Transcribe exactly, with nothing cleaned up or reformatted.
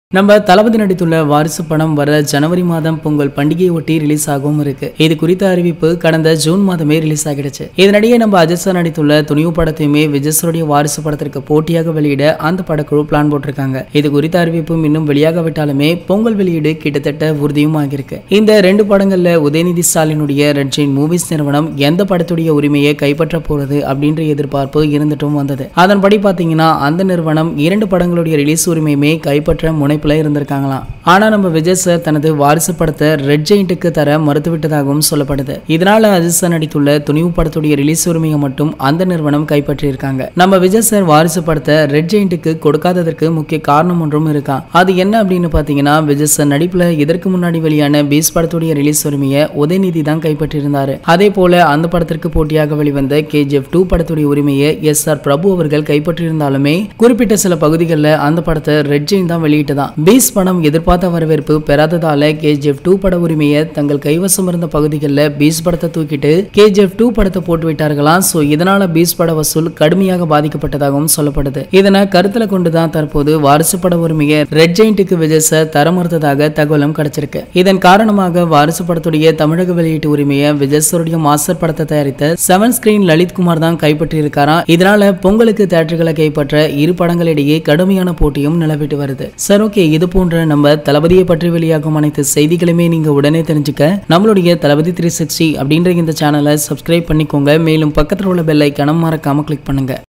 நம்ம தளபதி நடித்துள்ள வாரிசு படம் வர ஜனவரி மாதம் பொங்கல் பண்டிகையை ஒட்டி ரிலீஸ் ஆகவும் இருக்கு. இது குறித்த அறிவிப்பு கடந்த ஜூன் மாதமே ரிலீஸ் ஆகிடுச்சு. இதனிடையே நம்ம அஜித் சார் நடித்துள்ள துணிவு படத்தையுமே விஜய் சாருடைய வாரிசு படத்திற்கு போட்டியாக வெளியிட அந்த படக்குழு பிளான் போட்டிருக்காங்க. இது குறித்த அறிவிப்பும் இன்னும் வெளியாகவிட்டாலுமே பொங்கல் வெளியீடு கிட்டத்தட்ட உறுதியும் ஆகியிருக்கு. இந்த ரெண்டு படங்கள்ல உதயநிதி ஸ்டாலினுடைய ரெட் ஜெயின் மூவிஸ் நிறுவனம் எந்த படத்துடைய உரிமையை கைப்பற்ற போறது அப்படின்ற எதிர்பார்ப்பு இருந்துட்டும் வந்தது. அதன்படி பாத்தீங்கன்னா அந்த நிறுவனம் இரண்டு படங்களுடைய ரிலீஸ் உரிமையுமே கைப்பற்ற முனை இருந்திருக்காங்களாம். ஆனா நம்ம விஜய் சார் தனது வாரிசு படத்தை ரெட் ஜெயின்ட்டுக்கு தர மறுத்துவிட்டதாகவும் சொல்லப்படுது. இதனால அஜித் சார் நடித்துள்ள துணிவு படத்துடைய ரிலீஸ் உரிமையை மட்டும் அந்த நிறுவனம் கைப்பற்றி இருக்காங்க. நம்ம விஜய் சார் வாரிசு படத்தை ரெட் ஜெயின்ட்டுக்கு கொடுக்காததற்கு முக்கிய காரணம் ஒன்றும் இருக்கா. அது என்ன அப்படின்னு பாத்தீங்கன்னா, விஜய் சார் நடிப்புல இதற்கு முன்னாடி வெளியான பீஸ் படத்துடைய ரிலீஸ் உரிமையை உதயநிதி தான் கைப்பற்றி இருந்தாரு. அதே போல அந்த படத்திற்கு போட்டியாக வெளிவந்த கேஜிஎஃப் டூ படத்துடைய உரிமையை எஸ் ஆர் பிரபு அவர்கள் கைப்பற்றி இருந்தாலுமே குறிப்பிட்ட சில பகுதிகளில் அந்த படத்தை ரெட் ஜெயின் தான் வெளியிட்டதான். பீஸ் படம் எதிர்பார்த்த வரவேற்பு பெறாததால கேஜிஎஃப் டூ பட உரிமையை தங்கள் கைவசம் இருந்த பகுதிகளில் பீஸ் படத்தை தூக்கிட்டு கேஜிஎஃப் டூ படத்தை போட்டு விட்டார்களாம். சோ இதனால பீஸ் பட வசூல் கடுமையாக பாதிக்கப்பட்டதாகவும் சொல்லப்படுது. இதனை கருத்துல கொண்டுதான் தற்போது வாரிசு பட உரிமையை ரெட் ஜெயின்ட்டுக்கு விஜய் சார் தர மறுத்ததாக தகவலும் கிடைச்சிருக்கு. இதன் காரணமாக வாரிசு படத்துடைய தமிழக வெளியீட்டு உரிமையை விஜய் சாருடைய மாஸ்டர் படத்தை தயாரித்த செவன் ஸ்கிரீன் லலித் குமார் தான் கைப்பற்றி இருக்காராம். இதனால பொங்கலுக்கு தியேட்டர்களை கைப்பற்ற இரு படங்களிடையே கடுமையான போட்டியும் நிலவிட்டு வருது. சரி, ஓகே, இது போன்ற நம்ம தளபதியை பற்றி வெளியாகும் அனைத்து செய்திகளுமே நீங்க உடனே தெரிஞ்சுக்க நம்மளுடைய தளபதி த்ரீ சிக்ஸ்டி அப்படின்ற இந்த சேனலை சப்ஸ்கிரைப் பண்ணிக்கோங்க. மேலும் பக்கத்தில் உள்ள பெல் ஐகானை மறக்காம கிளிக் பண்ணுங்க.